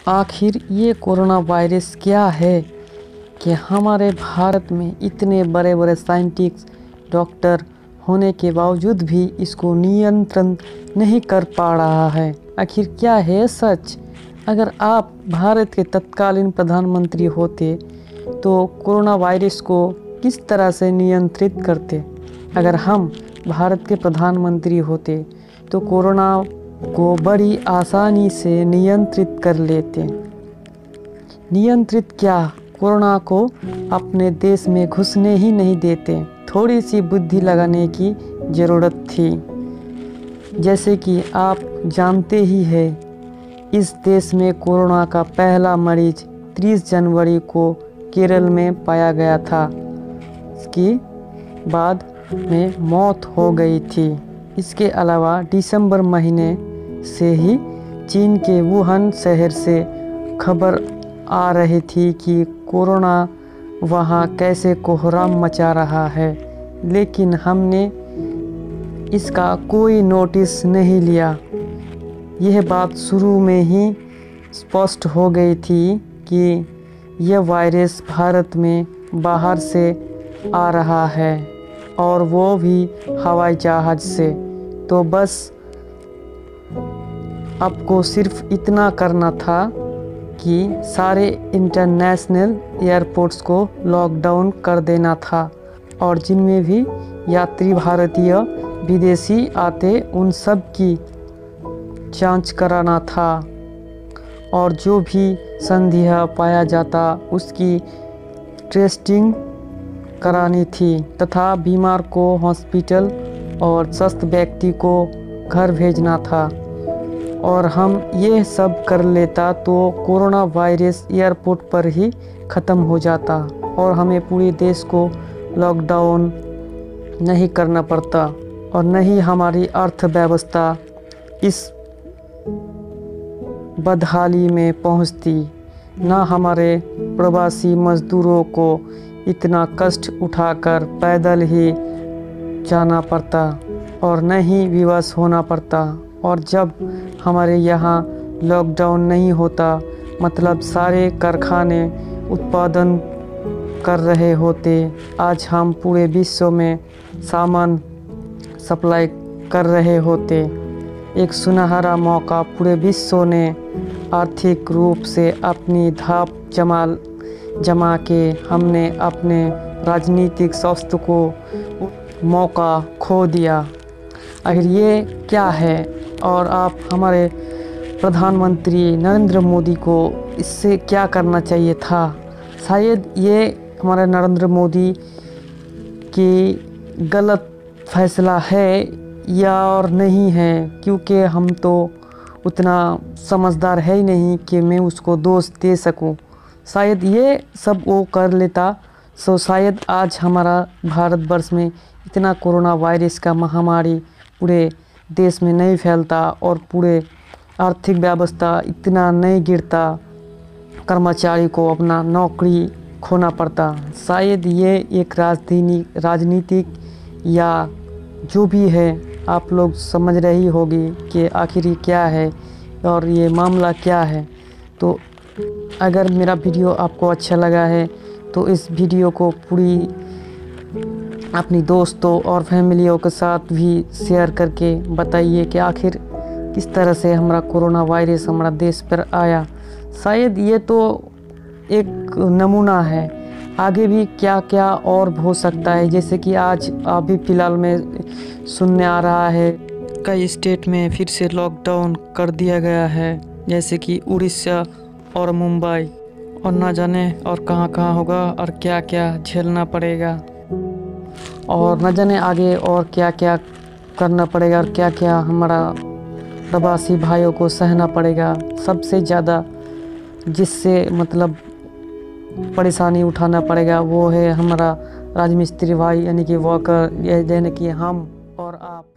आखिर ये corona virus क्या है कि हमारे भारत में इतने बड़े बड़े साइंटिस्ट डॉक्टर होने के बावजूद भी इसको नियंत्रण नहीं कर पा रहा है। आखिर क्या है सच? अगर आप भारत के तत्कालीन प्रधानमंत्री होते तो कोरोना वायरस को किस तरह से नियंत्रित करते? अगर हम भारत के प्रधानमंत्री होते तो कोरोना को बड़ी आसानी से नियंत्रित कर लेते। नियंत्रित क्या, कोरोना को अपने देश में घुसने ही नहीं देते। थोड़ी सी बुद्धि लगाने की ज़रूरत थी। जैसे कि आप जानते ही हैं, इस देश में कोरोना का पहला मरीज 30 जनवरी को केरल में पाया गया था। इसके बाद में मौत हो गई थी। इसके अलावा दिसंबर महीने से ही चीन के वुहान शहर से खबर आ रही थी कि कोरोना वहाँ कैसे कोहराम मचा रहा है, लेकिन हमने इसका कोई नोटिस नहीं लिया। यह बात शुरू में ही स्पष्ट हो गई थी कि यह वायरस भारत में बाहर से आ रहा है और वो भी हवाई जहाज़ से। तो बस आपको सिर्फ इतना करना था कि सारे इंटरनेशनल एयरपोर्ट्स को लॉकडाउन कर देना था और जिनमें भी यात्री भारतीय विदेशी आते उन सब की जांच कराना था और जो भी संदेह पाया जाता उसकी टेस्टिंग करानी थी तथा बीमार को हॉस्पिटल और स्वस्थ व्यक्ति को घर भेजना था। और हम ये सब कर लेता तो कोरोना वायरस एयरपोर्ट पर ही ख़त्म हो जाता और हमें पूरे देश को लॉकडाउन नहीं करना पड़ता और न ही हमारी अर्थव्यवस्था इस बदहाली में पहुंचती, न हमारे प्रवासी मज़दूरों को इतना कष्ट उठाकर पैदल ही जाना पड़ता और न ही विवश होना पड़ता। और जब हमारे यहाँ लॉकडाउन नहीं होता, मतलब सारे कारखाने उत्पादन कर रहे होते, आज हम पूरे विश्व में सामान सप्लाई कर रहे होते। एक सुनहरा मौका पूरे विश्व ने आर्थिक रूप से अपनी धाप जमा के हमने अपने राजनीतिक स्वास्थ्य को मौका खो दिया। आखिर ये क्या है? और आप हमारे प्रधानमंत्री नरेंद्र मोदी को इससे क्या करना चाहिए था? शायद ये हमारे नरेंद्र मोदी की गलत फैसला है या और नहीं है, क्योंकि हम तो उतना समझदार है ही नहीं कि मैं उसको दोष दे सकूं। शायद ये सब वो कर लेता तो शायद आज हमारा भारतवर्ष में इतना कोरोना वायरस का महामारी पूरे देश में नहीं फैलता और पूरे आर्थिक व्यवस्था इतना नहीं गिरता, कर्मचारी को अपना नौकरी खोना पड़ता। शायद ये एक राजनीतिक या जो भी है, आप लोग समझ रही होगी कि आखिर ये क्या है और ये मामला क्या है। तो अगर मेरा वीडियो आपको अच्छा लगा है तो इस वीडियो को पूरी अपनी दोस्तों और फैमिलियों के साथ भी शेयर करके बताइए कि आखिर किस तरह से हमारा कोरोना वायरस हमारा देश पर आया। शायद ये तो एक नमूना है, आगे भी क्या क्या और हो सकता है। जैसे कि आज अभी फ़िलहाल में सुनने आ रहा है कई स्टेट में फिर से लॉकडाउन कर दिया गया है, जैसे कि उड़ीसा और मुंबई, और ना जाने और कहाँ कहाँ होगा और क्या क्या झेलना पड़ेगा और न जाने आगे और क्या क्या करना पड़ेगा और क्या क्या हमारा प्रवासी भाइयों को सहना पड़ेगा। सबसे ज़्यादा जिससे मतलब परेशानी उठाना पड़ेगा वो है हमारा राजमिस्त्री भाई, यानी कि वर्कर, यानी कि हम और आप।